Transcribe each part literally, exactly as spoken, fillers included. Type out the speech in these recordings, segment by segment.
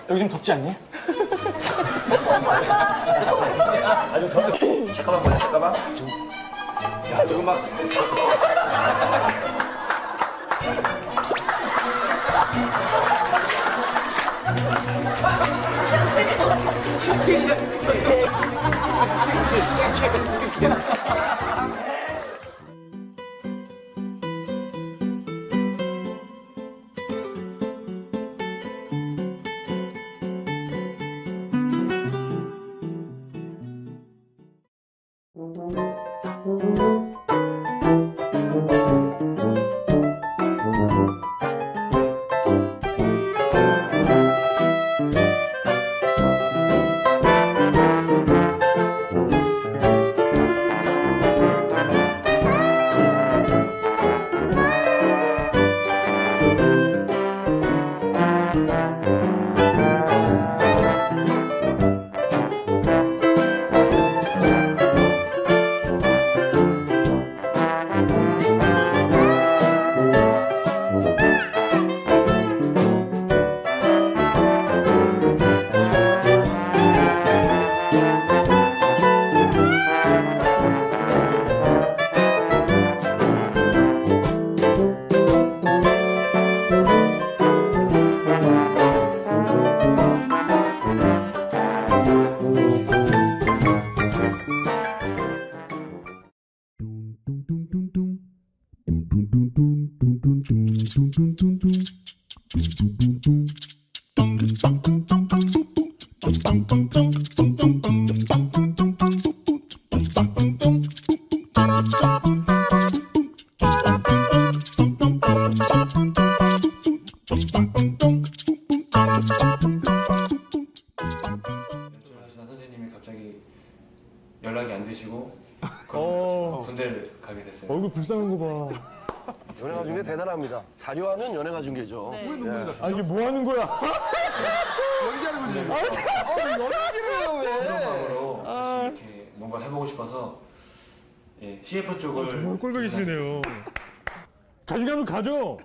여기 좀 덥지 않니? 아주 덥. 잠깐만 보자. 잠깐만. 야 지금 막. 치킨이야 치킨. 치킨 치킨. 선생님이 갑자기 연락이 안 되시고 어... 군대를 가게 됐어요. 얼굴 불쌍한 거 봐. 연예가 중계 대단합니다. 자료하는 연예가 중계죠. 네. 네. 아 이게 뭐 하는 거야? 연기하는 거지. 아, 왜 연기를 해요 왜? 아... 이렇게 뭔가 해보고 싶어서 예, 씨에프 쪽을 정말 꼴보기시네요. 자신감을 가져.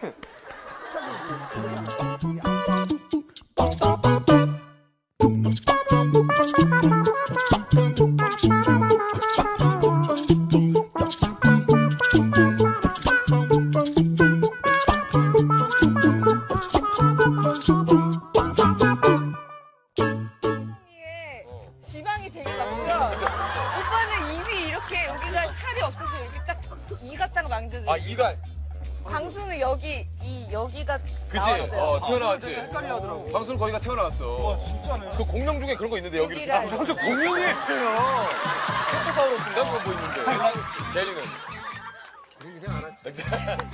지방이 되게 많고요. 오빠는 입이 이렇게 여기가 살이 없어서 이렇게 딱 이가 딱 망져져. 아 이가 광수는 여기 이 여기가 그치? 나왔어요. 어 태어나왔지. 헷갈려 하더라고. 방수는 거기가 태어나왔어. 와 진짜네. 그 공룡 중에 그런 거 있는데 여기 이렇게. 여기가 방수 공룡이에요. 테토사우루스인가 그거 뭐 있는데. 대리는. 그러기 생각 안 했지.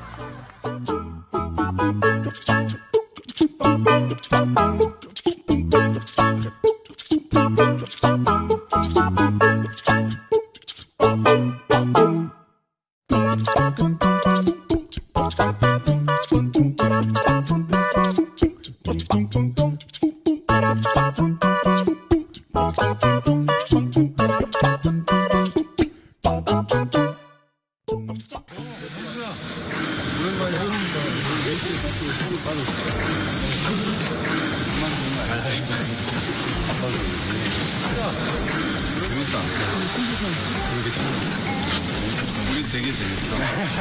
우리 되게 재밌어.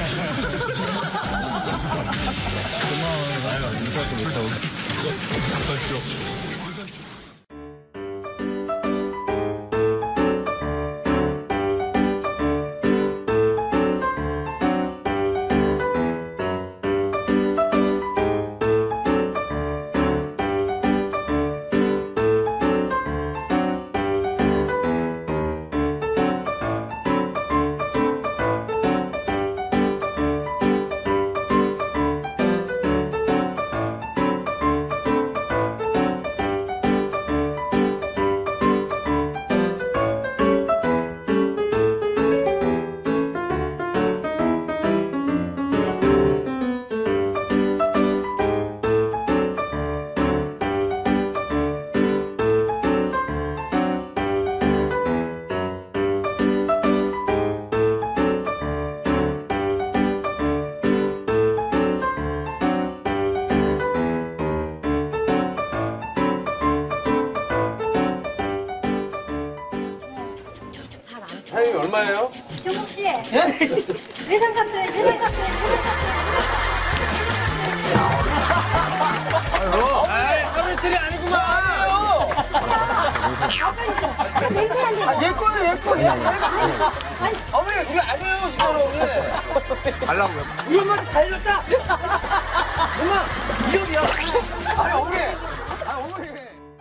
고마워요. 아유, 인사도 못하고. 그렇죠. 사장님 얼마예요? 정국 씨. 예상 카트, 예상 카트, 아이, 서비스들이 아니구만. 얘 거예요, 얘 거, 얘 어머니, 우리 아니에요, 지금 어머니. 달라고요? 우리 엄마한테 달렸다. 엄마, 이억이야. 아니, 어머니. 아니, 어머니.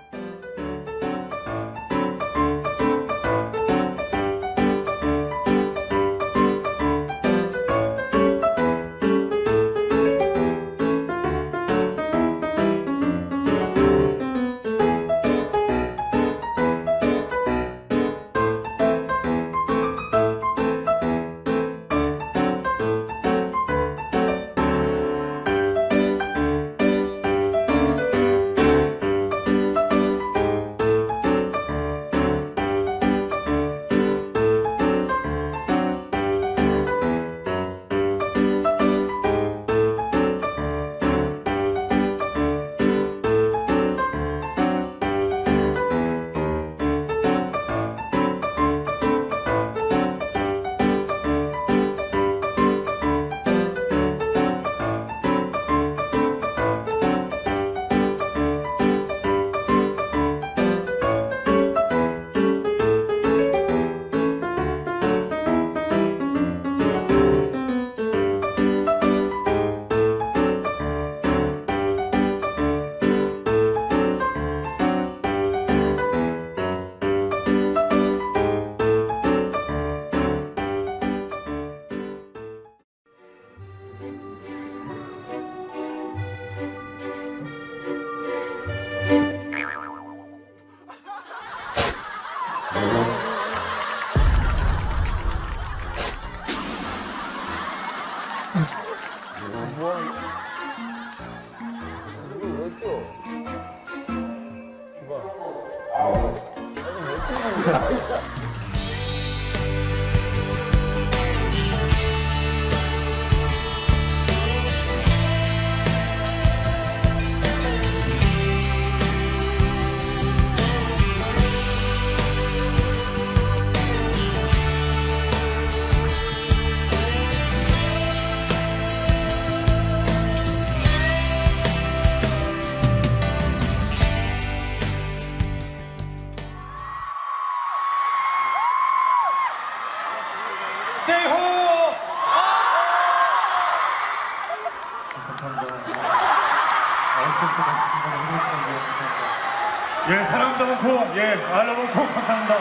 예, 사랑도 많고, 예, 알로 많고, 감사합니다.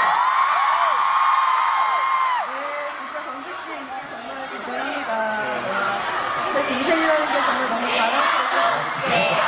네, 진짜 정국 씨가 정말 대단합니다. 제 인생이라는 게 정말 너무 자랑스러워요.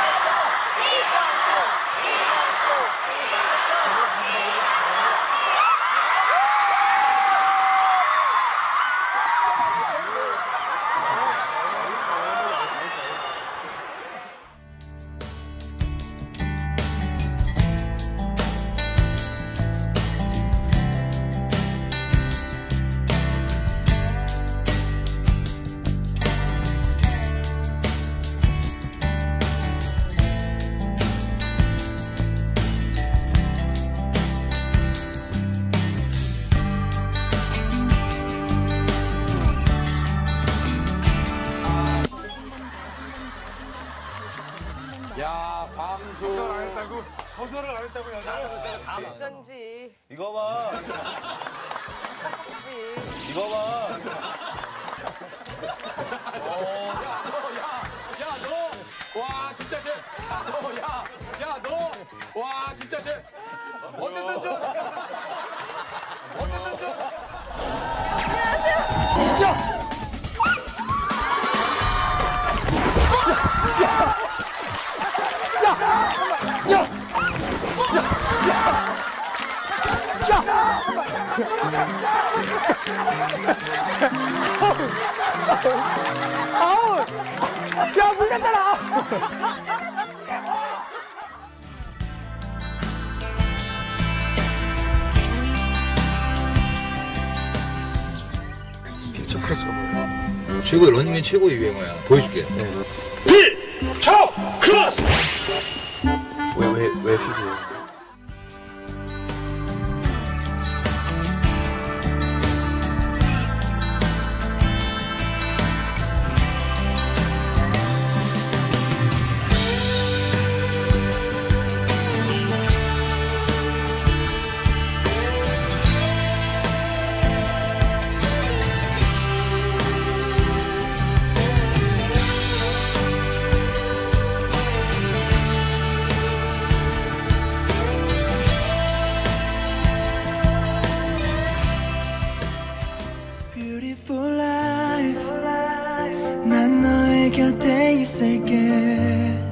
야, 방송. 거절 안 했다고? 거절을 안 했다고, 여자가. 어쩐지. 이거 봐. 이거 봐. 어, 야, 너, 야, 야, 너. 와, 진짜 쟤. 야, 너, 야, 야, 너. 와, 진짜 쟤. 어쨌든 좀. 어쨌든 좀. 진짜. 아우! 야, 물렸잖아! 필터 크로스오버. 최고의 런닝맨 최고의 유행어야. 보여줄게. 네. 필터 크로스! 왜, 왜, 왜 필이에요? 곁에 있을게